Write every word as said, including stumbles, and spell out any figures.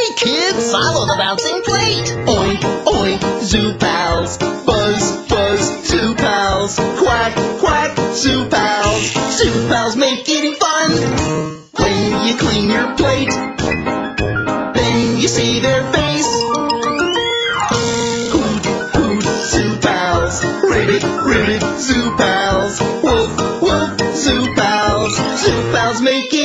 Hey kids, follow the bouncing plate. Oink, oink, ZooPals. Buzz, buzz, ZooPals. Quack, quack, ZooPals. ZooPals make eating fun. When you clean your plate, then you see their face. Hoot, hoot, ZooPals. Ribbit, ribbit, ZooPals. Woof, woof, ZooPals. ZooPals make